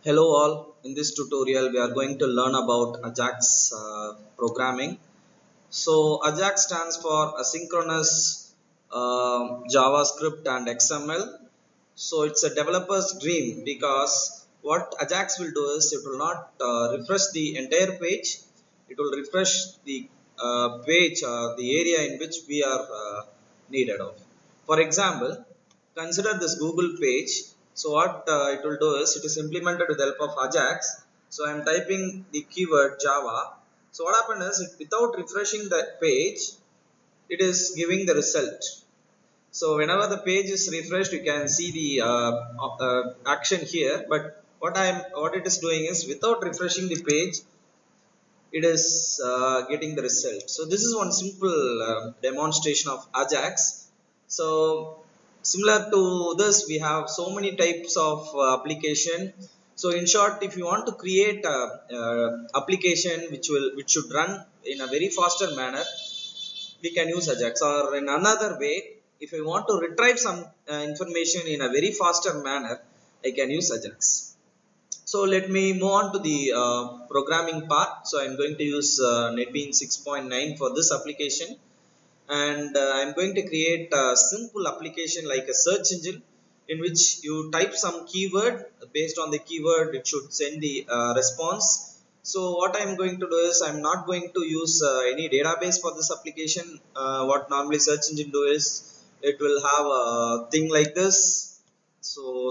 Hello all, in this tutorial we are going to learn about Ajax programming. So Ajax stands for Asynchronous JavaScript and XML. So it's a developer's dream because what Ajax will do is it will not refresh the entire page, it will refresh the page, the area in which we are needed of. For example, consider this Google page. So what it will do is it is implemented with the help of Ajax. So I am typing the keyword Java. So what happens is without refreshing the page, it is giving the result. So whenever the page is refreshed, you can see the action here. But what it is doing is without refreshing the page, it is getting the result. So this is one simple demonstration of Ajax. So similar to this, we have so many types of application. So in short, if you want to create a application which should run in a very faster manner, we can use Ajax. Or in another way, if I want to retrieve some information in a very faster manner, I can use Ajax. So let me move on to the programming part. So I'm going to use NetBeans 6.9 for this application, and I'm going to create a simple application like a search engine in which you type some keyword. Based on the keyword, it should send the response. So what I'm going to do is I'm not going to use any database for this application. What normally search engine do is it will have a thing like this. So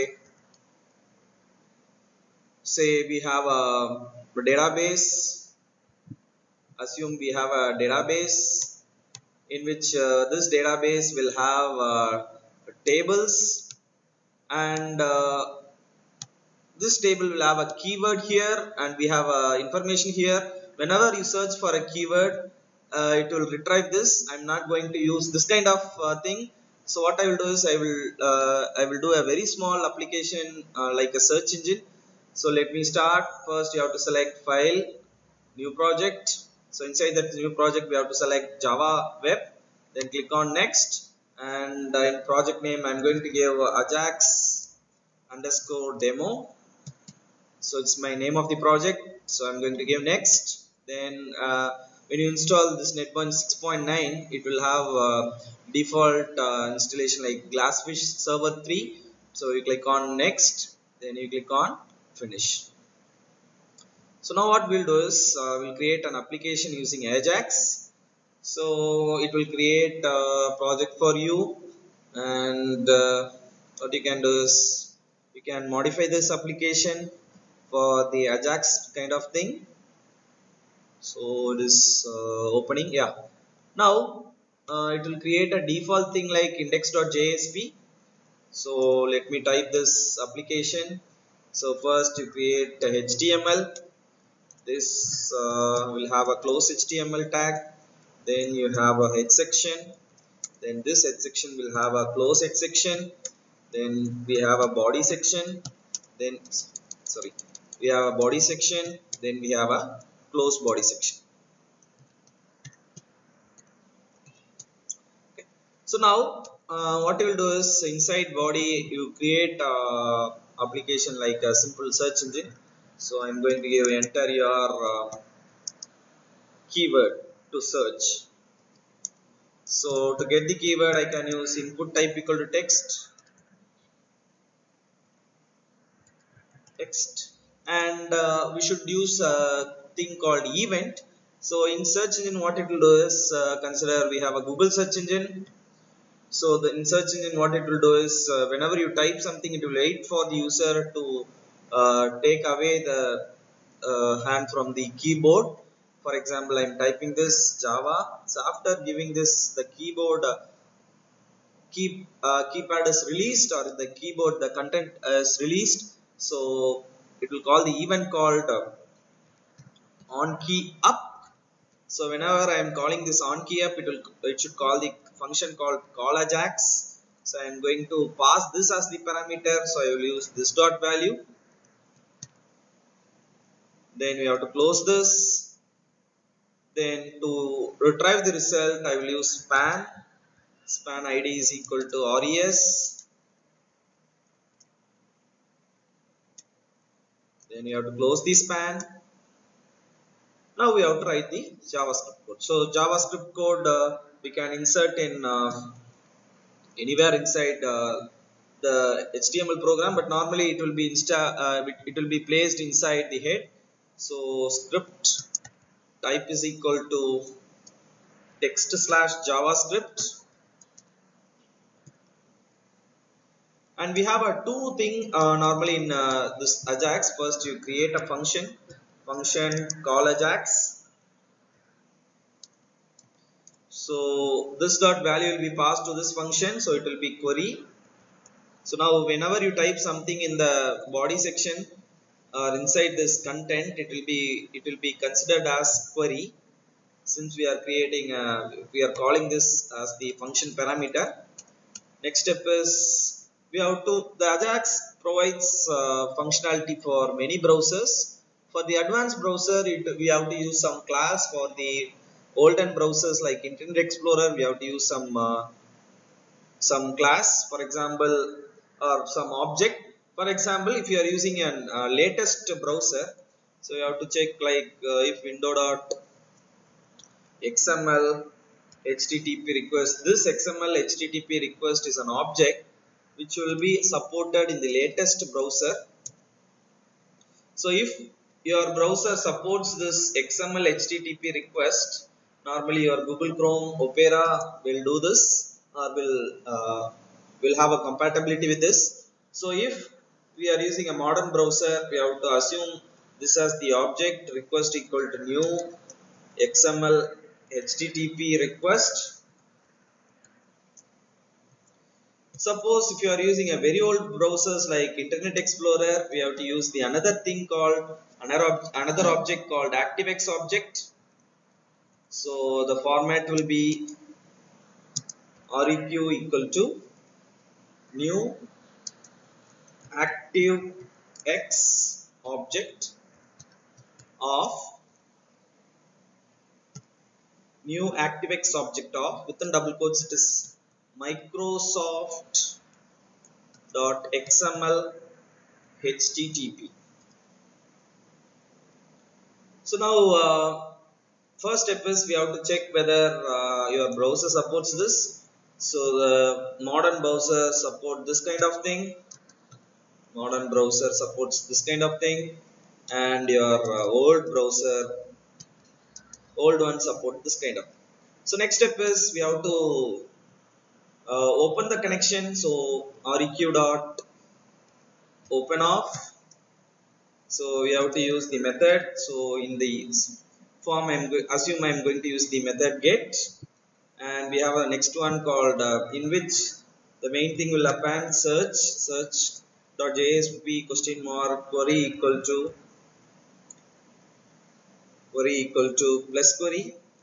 say we have a database. Assume we have a database in which this database will have tables, and this table will have a keyword here, and we have information here. Whenever you search for a keyword, it will retrieve this. I'm not going to use this kind of thing. So what I will do is I will do a very small application like a search engine. So let me start. First you have to select file, new project. So inside that new project we have to select Java web, then click on next, and in project name I'm going to give Ajax underscore demo. So it's my name of the project. So I'm going to give next. Then when you install this NetBeans 6.9, it will have default installation like Glassfish Server 3. So you click on next, then you click on finish. So now what we'll do is we'll create an application using Ajax. So it will create a project for you, and what you can do is you can modify this application for the Ajax kind of thing. So it is opening, yeah. Now it will create a default thing like index.jsp. So let me type this application. So first you create a HTML. This will have a close HTML tag. Then you have a head section. Then this head section will have a close head section. Then we have a body section. Then we have a body section. Then we have a close body section. Okay. So now what you will do is inside body you create a application like a simple search engine. So I'm going to give enter your keyword to search. So to get the keyword, I can use input type equal to text, and we should use a thing called event. So in search engine, what it will do is consider we have a Google search engine. So the in search engine, what it will do is whenever you type something, it will wait for the user to take away the hand from the keyboard. For example, I am typing this Java. So after giving this the keyboard keypad is released, or the keyboard the content is released, so it will call the event called on key up. So whenever I am calling this on key up, it should call the function called call Ajax. So I am going to pass this as the parameter, so I will use this dot value. Then we have to close this. Then to retrieve the result, I will use span id is equal to res. Then you have to close the span. Now we have to write the JavaScript code. So JavaScript code we can insert in anywhere inside the HTML program, but normally it will be it will be placed inside the head. So script type is equal to text slash JavaScript, and we have a two thing normally in this Ajax. First you create a function call Ajax. So this dot value will be passed to this function, so it will be query. So now whenever you type something in the body section or inside this content, it will be considered as query, since we are creating we are calling this as the function parameter. Next step is we have to the Ajax provides functionality for many browsers. For the advanced browser, we have to use some class. For the olden browsers like Internet Explorer, we have to use some class, for example, or some object. For example, if you are using an latest browser, so you have to check like if window.xml HTTP request. This XML HTTP request is an object which will be supported in the latest browser. So if your browser supports this XML HTTP request, normally your Google Chrome, Opera will do this, or will have a compatibility with this. So if we are using a modern browser, we have to assume this as the object request equal to new XML HTTP request. Suppose if you are using a very old browsers like Internet Explorer, we have to use the another object called ActiveX object. So the format will be req equal to new ActiveX object of new ActiveX object of, within double quotes, it is Microsoft.xml HTTP. So now first step is we have to check whether your browser supports this. So the modern browser support this kind of thing, modern browser supports this kind of thing, and your old one support this kind of. So next step is we have to open the connection. So req dot open off. So we have to use the method. So in the form assume I am going to use the method get, and we have a next one called in which the main thing will append search dot JSP question mark query equal to plus query,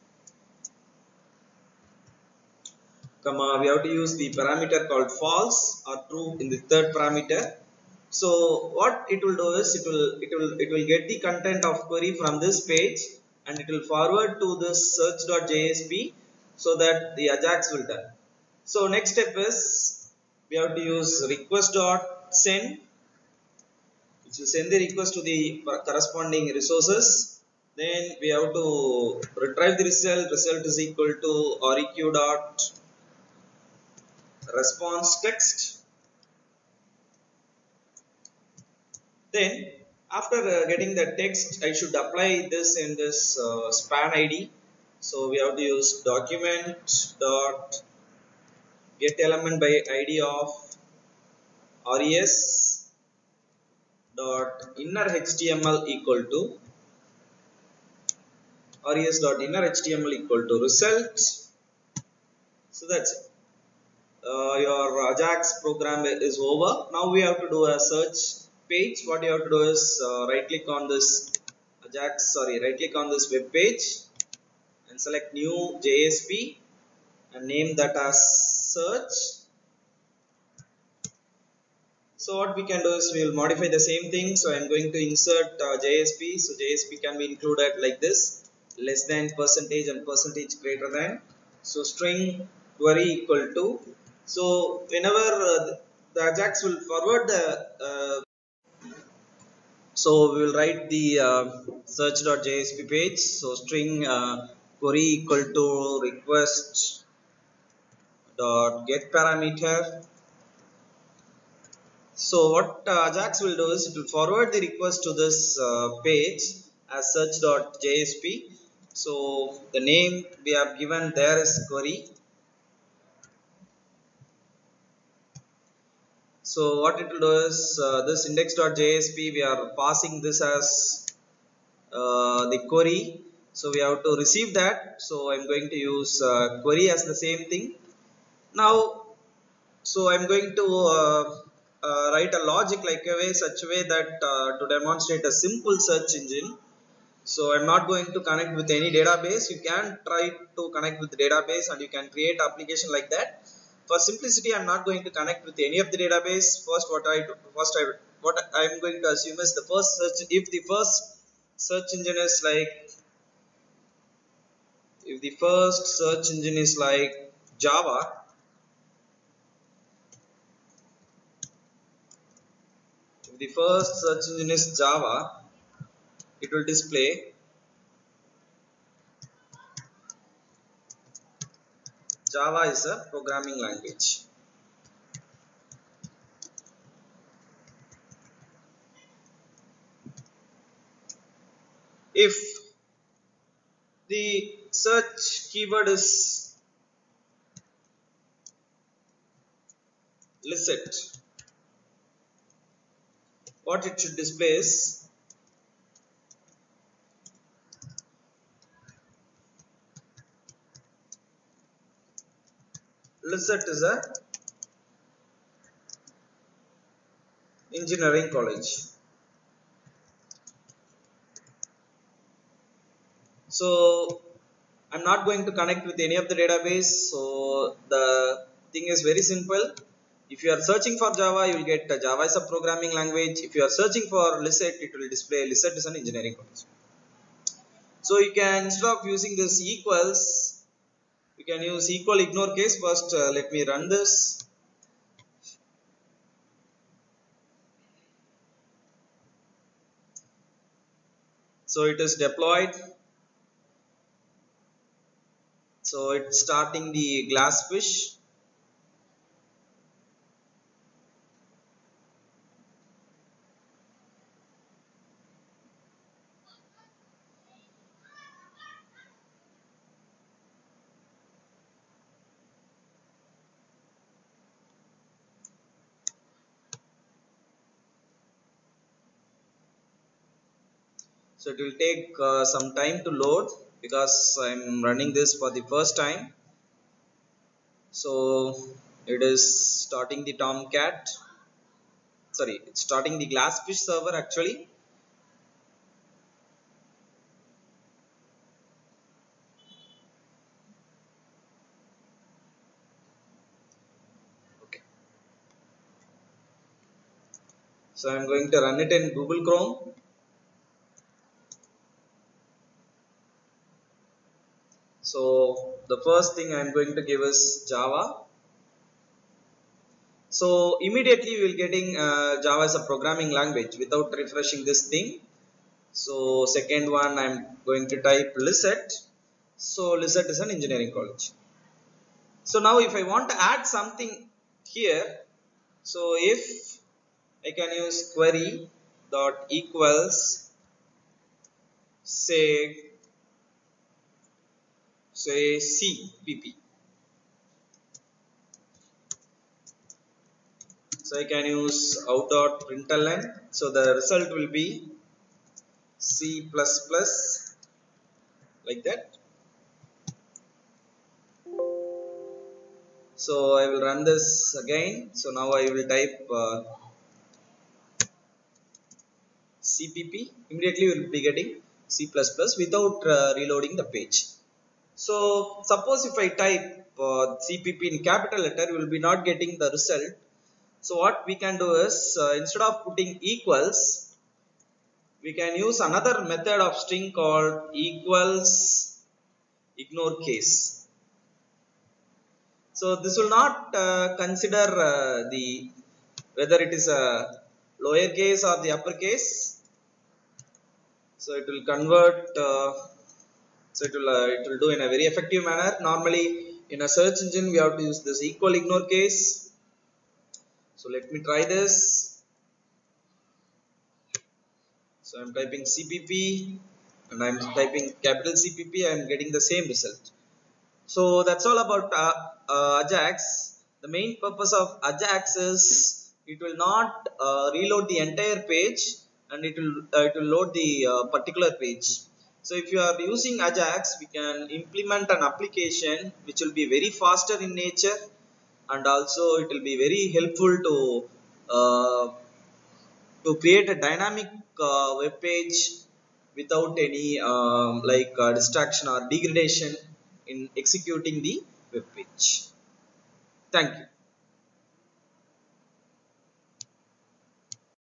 comma we have to use the parameter called false or true in the third parameter. So what it will do is it will get the content of query from this page, and it will forward to this search.jsp so that the Ajax will done. So next step is we have to use request.send, which will send the request to the corresponding resources. Then we have to retrieve the result is equal to req.response text. Then after getting the text, I should apply this in this span ID. So we have to use document dot get element by ID of res dot inner HTML equal to res dot inner HTML equal to result. So that's it. Your Ajax program is over. Now we have to do a search page. What you have to do is right click on this web page and select new JSP and name that as search. So what we can do is we will modify the same thing. So I am going to insert JSP. So JSP can be included like this: less than percentage and percentage greater than. So string query equal to. So whenever the Ajax will forward So we will write the search.jsp page. So string query equal to request dot get parameter. So what Ajax will do is it will forward the request to this page as search.jsp. So the name we have given there is query. So what it will do is this index.jsp we are passing this as the query. So we have to receive that. So I'm going to use query as the same thing. Now, so I'm going to write a logic like a way such a way that to demonstrate a simple search engine. So I'm not going to connect with any database. You can try to connect with the database and you can create application like that. For simplicity, I'm not going to connect with any of the database. First, what I'm going to assume is the first search. If the first search engine is like, if the first search engine is like Java, if the first search engine is Java, it will display Java is a programming language. If the search keyword is licit, what it should display is licit is a engineering college. So I'm not going to connect with any of the database. So the thing is very simple. If you are searching for Java, you will get Java is a programming language. If you are searching for licit, it will display licit is an engineering college. So you can, instead of using this equals, you can use equal ignore case. First let me run this. So it is deployed. So it's starting the Glassfish. So it will take some time to load because I'm running this for the first time. So it is starting the Tomcat. Sorry, it's starting the Glassfish server actually. Okay. So I'm going to run it in Google Chrome. So the first thing I'm going to give is Java. So immediately we will getting Java as a programming language without refreshing this thing. So second one I'm going to type licit. So licit is an engineering college. So now if I want to add something here, so if I can use query dot equals say CPP. So I can use out.println. So the result will be C++ like that. So I will run this again. So now I will type CPP. Immediately we will be getting C++ without reloading the page. So suppose if I type CPP in capital letter, we will be not getting the result. So what we can do is instead of putting equals, we can use another method of string called equals ignore case. So this will not consider the whether it is a lower case or the uppercase. So it will convert, it will do in a very effective manner. Normally in a search engine we have to use this equal ignore case. So let me try this. So I'm typing CPP and I'm typing capital CPP. I'm getting the same result. So that's all about Ajax. The main purpose of Ajax is it will not reload the entire page, and it will load the particular page. So if you are using Ajax, we can implement an application which will be very faster in nature, and also it will be very helpful uh, to create a dynamic web page without any distraction or degradation in executing the web page. Thank you.